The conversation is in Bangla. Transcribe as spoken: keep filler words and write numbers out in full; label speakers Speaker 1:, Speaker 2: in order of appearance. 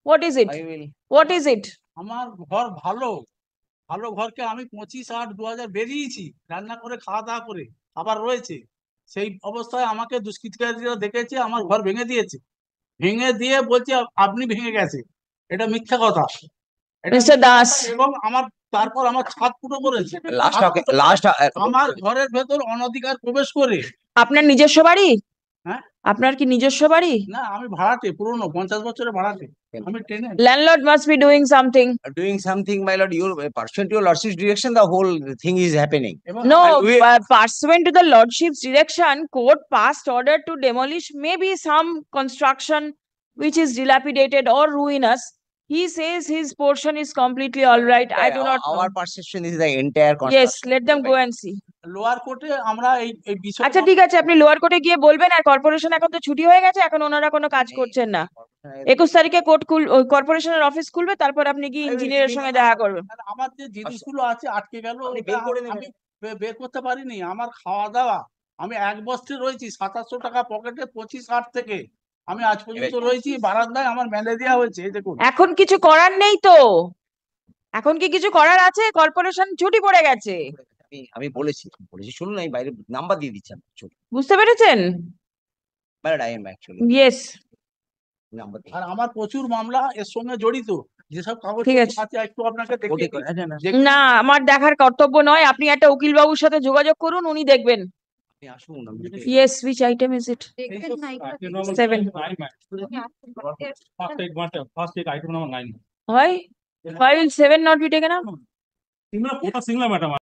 Speaker 1: What is it?
Speaker 2: I will.
Speaker 1: What is it?
Speaker 3: আমার ঘর ভালো ভালো ঘরকে আমি পঁচিশ আট দু হাজার বেরিয়েছি রান্না করে খাওয়া দাওয়া করে আবার রয়েছে সেই অবস্থায় আমাকে দুষ্কৃতিকারীরা দেখেছে আমার ঘর ভেঙে দিয়েছে ভেঙে দিয়ে বলছে আপনি ভেঙে গেছে এটা মিথ্যা কথা এটা
Speaker 1: মিস্টার
Speaker 3: মিথ্যা
Speaker 1: দাস।
Speaker 3: কথা এবং আমার তারপর আমার ছাদ ফুটো করেছে
Speaker 2: Last
Speaker 3: ছাদ
Speaker 2: okay,
Speaker 3: ফুটো
Speaker 2: last
Speaker 3: করে
Speaker 2: uh,
Speaker 3: আমার ঘরের ভেতর অনধিকার প্রবেশ করে
Speaker 1: আপনার নিজস্ব বাড়ি?
Speaker 3: হ্যাঁ
Speaker 1: আপনার কি নিজস্ব বাড়ি?
Speaker 3: না আমি ভাড়াটে পুরনো পঞ্চাশ বছরের ভাড়াটে আমি ট্রেনে
Speaker 1: Landlord must be doing something.
Speaker 2: doing something, my lord, you pursuant to your lordship's direction, the whole thing is happening.
Speaker 3: এবং
Speaker 1: No,
Speaker 2: And we-
Speaker 1: uh, pursuant to the lordship's direction, court passed order to demolish maybe some construction which is dilapidated or ruinous. He says his portion is completely all right. I do not
Speaker 2: Our
Speaker 1: know.
Speaker 2: perception is the entire
Speaker 1: Yes,
Speaker 2: construction.
Speaker 1: let them go and see.
Speaker 3: Lower কোর্টে আমরা এই এই বিষয়
Speaker 1: আচ্ছা ঠিক আছে, আপনি লোয়ার কোর্টে গিয়ে বলবেন। আর কর্পোরেশন এখন তো ছুটি হয়ে গেছে, এখন ওনারা কোনো কাজ করছেন না। একুশ তারিখে কোর্ট খুল কর্পোরেশনের অফিস খুলবে, তারপর আপনি কি ইঞ্জিনিয়ারের সঙ্গে দেখা করবেন।
Speaker 3: আর আমার যে জিনিসগুলো আছে আটকে গেল
Speaker 2: আপনি
Speaker 3: ওটা
Speaker 2: বের করে নেবেন।
Speaker 3: আমি বে- বের করতে পারিনি আমার খাওয়া দাওয়া আমি এক বস্তি রয়েছি সাতাশশো টাকা পকেটে পঁচিশ আট থেকে আমি আজ পর্যন্ত রয়েছি বারান্দায় আমার ম্যালেরিয়া হয়েছে এই দেখুন
Speaker 1: এখন কিছু করার নেই তো, এখন কি কিছু করার আছে? কর্পোরেশন ছুটি পড়ে গেছে,
Speaker 2: আমি আমি বলেছি বলেছি শুনুন, আমি বাইরে নাম্বার দিয়ে দিচ্ছি
Speaker 1: বুঝতে পেরেছেন?
Speaker 2: But I am actually
Speaker 1: yes,
Speaker 2: number
Speaker 3: আর আমার প্রচুর মামলা এর সঙ্গে জড়িত যেসব কাগজ
Speaker 1: ঠিক আছে।
Speaker 3: আছে একটু আপনাকে দেখিয়ে দিই। যে
Speaker 1: না আমার দেখার কর্তব্য নয়, আপনি একটা উকিল বাবুর সাথে যোগাযোগ করুন, উনি দেখবেন।
Speaker 2: আপনি আসুন আমি
Speaker 1: yes, which item is it? Seven.
Speaker 4: First take one, first take item number nine.
Speaker 1: Why? Why will seven not be taken up?
Speaker 4: Single, single madam.